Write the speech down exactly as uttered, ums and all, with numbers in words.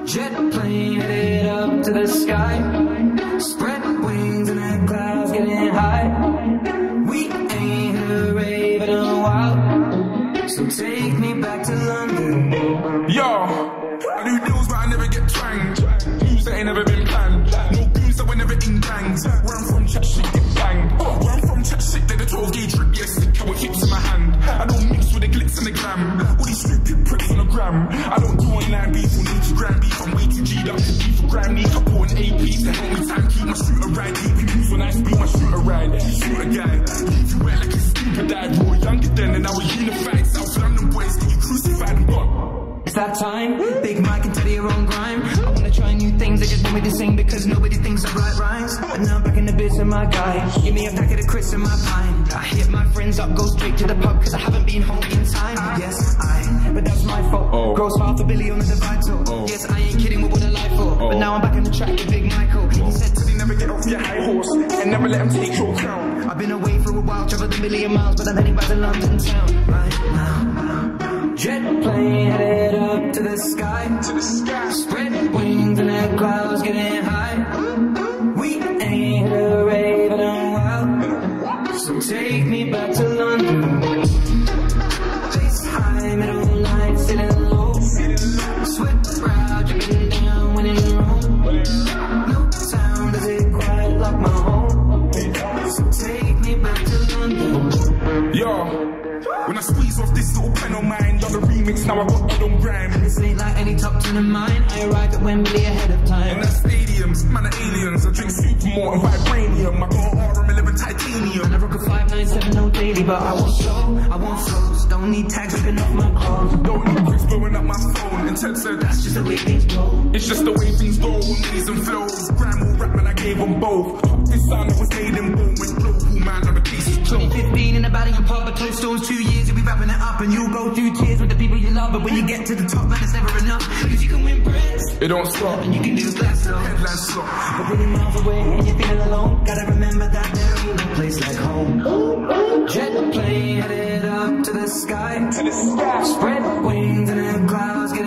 Jet plane headed up to the sky. Spread wings and the clouds getting high. We ain't had a rave in a while, so take me back to London. Yo, I do deals but I never get twanged. Moves that ain't never been planned. No goons that were never in gangs. Where I'm from, chat shit get banged. Where I'm from, chat shit, they're the twelve gauge rip, yeah, sick, I with hips in my hand. I don't mix with the glitz and the glam. All these stupid pricks on the gram. I don't do online beef or need to gram beef. I'm way too G'd up to beef for gram neek. I pour an A P to help me time keep my shooter ride. Deep in use when I speed my shooter ride. Shoot a guy, leave you wet like a stupid dive. We were younger then and I was unified. South London boys get you crucified and gone. It's that time, Big Mike and Teddy are on grime. I wanna try new things, they just want me to sing because nobody thinks I write rhymes. But now I'm back in the biz with my guy. Give me a packet of crisps and my pine. I hit my friends up, go straight to the pub cause I haven't been home in time. Yes, I, but that's my fault. Oh. Gross half a billion on the divide tour. Oh. Yes, I ain't kidding, what would I lie for? Oh. But now I'm back on the track with Big Michael. He said to me, never get off your high horse and never let him take your crown. I've been away for a while, traveled a million miles, but I'm heading back to London town. Right now, jet plane headed up to the sky. To the sky. Spread wings and the clouds getting high. We ain't had a rave in a while, so take me back to London. Face high, middle night, sitting low. Sweat proud, dripping down when in Rome. No sound does it quite like my home, so take me back to London. Yo. When I squeeze off this little pen on mine, done the remix, now I got it on grime. This ain't like any top ten of mine, I arrived at Wembley ahead of time. And that stadiums, man are aliens, I drink Supermore and Vibranium. I got R M eleven titanium. And I rock a five nine seven no daily, but I won't slow, I won't flows. Don't need tags ripping off my clothes. Don't need bricks blowing up my phone. And Ted said, that's just the way things go. It's just the way things go, with knees and flows. Grime or rap, man, I gave them both. This sound that was made in bone went global, man, on the pieces close. fifteen in the valley and pop, but close stones two years, you'll be wrapping it up and you'll go through tears with the people you love. But when you get to the top, man, it's never enough. Cause you can win brands, it don't stop, and you can do glass though. Headline stop. But when you're miles away and you're feeling alone, gotta remember that there ain't no place like home. Jet plane headed up to the sky. To the sky. Spread wings and the clouds